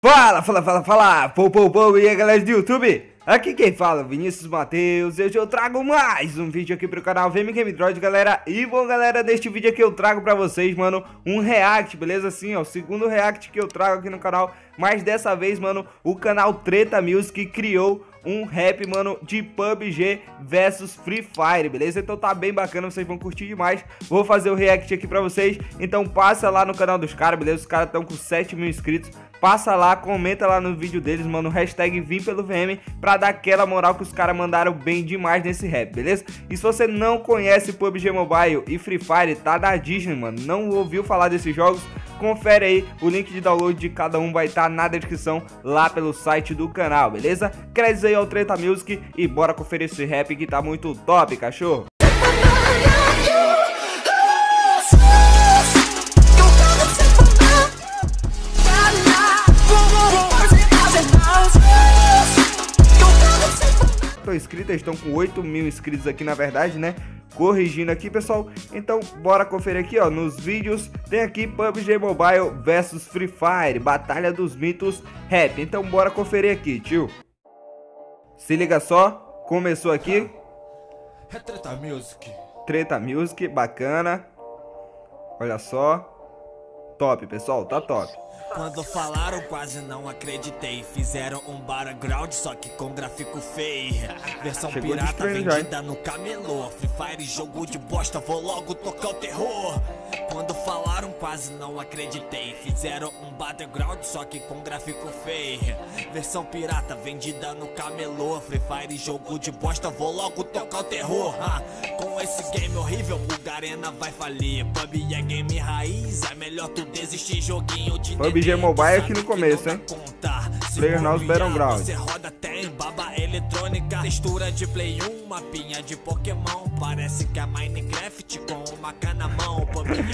Fala, pô, e aí galera do YouTube? Aqui quem fala é o Vinícius Matheus e hoje eu trago mais um vídeo aqui pro canal VM Game Droid, galera. E bom, galera, neste vídeo aqui eu trago pra vocês, mano, um react, beleza? Assim, ó, o segundo react que eu trago aqui no canal. Mas dessa vez, mano, o canal Treta Music criou um rap, mano, de PUBG versus Free Fire, beleza? Então tá bem bacana, vocês vão curtir demais. Vou fazer o react aqui pra vocês, então passa lá no canal dos caras, beleza? Os caras estão com 7 mil inscritos. Passa lá, comenta lá no vídeo deles, mano, hashtag Vim pelo VM, pra dar aquela moral que os caras mandaram bem demais nesse rap, beleza? E se você não conhece PUBG Mobile e Free Fire, tá da Disney, mano, não ouviu falar desses jogos, confere aí, o link de download de cada um vai estar na descrição lá pelo site do canal, beleza? Créditos aí ao Treta Music e bora conferir esse rap que tá muito top, cachorro! Estão inscritos, estão com 8 mil inscritos aqui na verdade, né? Corrigindo aqui, pessoal. Então bora conferir aqui, ó, nos vídeos tem aqui PUBG Mobile versus Free Fire, Batalha dos Mitos Rap. Então bora conferir aqui, tio. Se liga só, começou aqui. É Treta Music. Treta Music, bacana. Olha só. Top, pessoal, tá top. Quando falaram quase não acreditei. Fizeram um background só que com gráfico feio. Versão Chegou pirata vendida já, no camelô. Free Fire jogo de bosta, vou logo tocar o terror. Quando falaram quase não acreditei. Fizeram um background só que com gráfico feio. Versão pirata vendida no camelô. Free Fire jogo de bosta, vou logo tocar o terror. Com esse game horrível o Garena vai falir. PUBG é game raiz, é melhor tu desistir. Joguinho de PUBG Mobile aqui no começo, hein? Player Now Battleground. Você roda até em baba eletrônica. Textura de Play 1, mapinha de Pokémon. Parece que é Minecraft com uma AK na mão.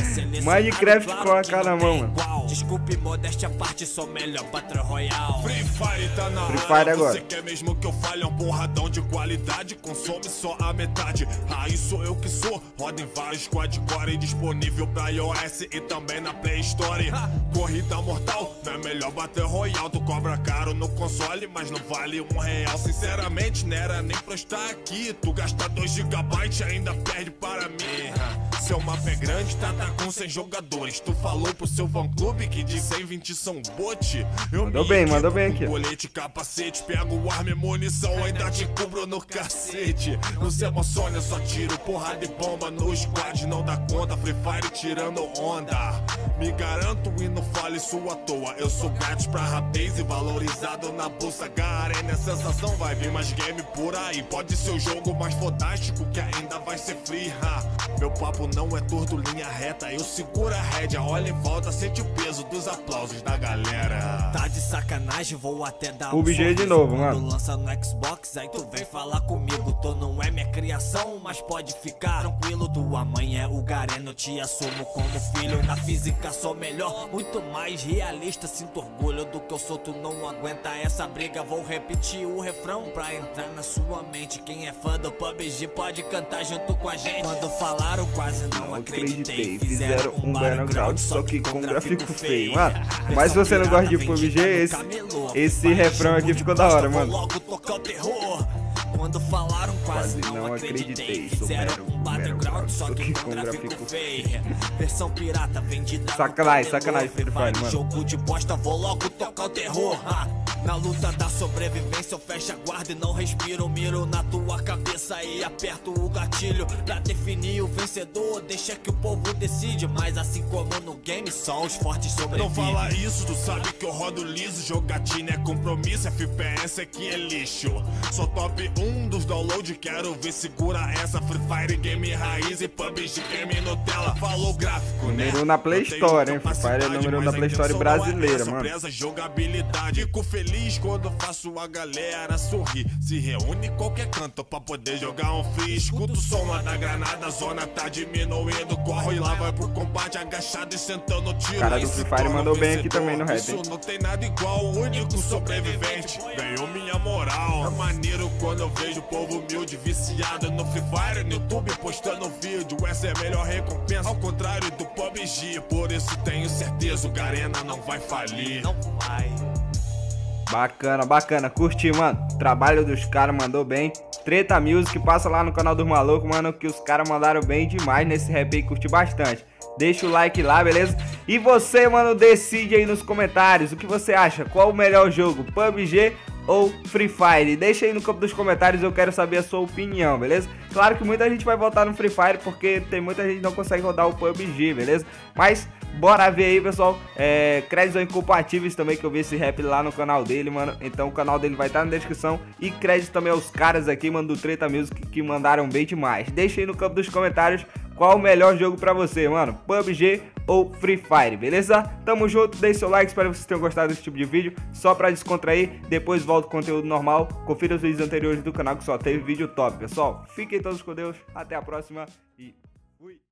Minecraft com a AK na mão, mano. Desculpe, modéstia à parte, sou melhor Battle Royale. Free Fire tá na Free Fire agora. Você quer mesmo que eu fale um porradão de qualidade? Consome só a metade. Aí sou eu que sou. Roda em vários quadcore disponível pra iOS e também na Play Store. Corrida mortal, não é melhor Battle Royale. Tu cobra caro no console, mas não vale R$1. Sinceramente, não era nem pra estar aqui. Tu gasta 2 GB e ainda perde para mim. Seu mapa é grande, tá com 100 jogadores. Tu falou pro seu fã clube que de 120 são bot. Mandou bem aqui. Colete, capacete, pego arma e munição, ainda te cubro no cacete. Não se emociona, só tiro porrada e bomba no squad, não dá conta. Free Fire tirando onda. Me garanto e não fale isso à toa. Eu sou grátis pra rapaz e valorizado na bolsa. Garena, sensação, vai vir mais game por aí. Pode ser o jogo mais fodástico que ainda vai ser free. Meu papo não é torto, linha reta. Eu seguro a rédea, olha em volta, sente o peso dos aplausos da galera. Tá de sacanagem, vou até dar PUBG de novo, quando mano. lança no Xbox, aí tu vem falar comigo. Tu não é minha criação, mas pode ficar tranquilo. Tua mãe é o Garena, eu te assumo como filho. Na física sou melhor, muito mais realista. Sinto orgulho do que eu sou, tu não aguenta essa briga. Vou repetir o refrão pra entrar na sua mente. Quem é fã do PUBG pode cantar junto com a gente. Quando falaram quase não acreditei. Fizeram um background só que com gráfico feio, mano. Mas se você não gosta de PUBG, esse refrão aqui ficou da hora, mano. Logo tocar o terror. Quando falaram quase não acreditei. Fizeram um background só que com gráfico feio. Versão pirata vendida. Sacanagem, Free Fire, mano. Jogo de bosta, vou logo tocar o terror. Na luta da sobrevivência eu fecho a guarda e não respiro. Miro na tua cabeça e aperto o gatilho pra definir o vencedor. Deixa que o povo decide, mas assim como no game só os fortes sobrevivem. Não fala isso, tu sabe que eu rodo liso. Jogatina é compromisso, FPS aqui é lixo. Sou top 1 dos download, quero ver segura essa. Free Fire game raiz e PUBG game Nutella. Falou gráfico, né? Número 1 na Play Store, hein? Free Fire é número 1 da Play Store brasileira, mano. Preza jogabilidade, fico feliz quando faço a galera sorrir. Se reúne em qualquer canto pra poder jogar um free. Escuta o som lá da granada, a zona tá diminuindo. Corre lá, vai pro combate agachado e sentando o tiro. O cara do Free Fire mandou bem aqui também no rap, hein? Isso não tem nada igual, o único sobrevivente ganhou minha moral. É maneiro quando eu vejo o povo humilde viciado no Free Fire, no YouTube postando vídeo. Essa é a melhor recompensa, ao contrário do PUBG. Por isso tenho certeza, o Garena não vai falir. Não vai. Bacana, bacana, curti, mano. O trabalho dos caras mandou bem. Treta Music, passa lá no canal dos malucos, mano, que os caras mandaram bem demais nesse rap aí, curti bastante. Deixa o like lá, beleza? E você, mano, decide aí nos comentários o que você acha. Qual o melhor jogo, PUBG ou Free Fire? Deixa aí no campo dos comentários, eu quero saber a sua opinião, beleza? Claro que muita gente vai votar no Free Fire porque tem muita gente que não consegue rodar o PUBG, beleza? Mas bora ver aí, pessoal. Créditos incompatíveis também, que eu vi esse rap lá no canal dele, mano. Então o canal dele vai estar na descrição. E créditos também aos caras aqui, mano, do Treta Music, que mandaram bem demais. Deixa aí no campo dos comentários qual o melhor jogo pra você, mano, PUBG ou Free Fire, beleza? Tamo junto, deixe seu like, espero que vocês tenham gostado desse tipo de vídeo. Só pra descontrair, depois volta o conteúdo normal. Confira os vídeos anteriores do canal que só teve vídeo top, pessoal. Fiquem todos com Deus, até a próxima e...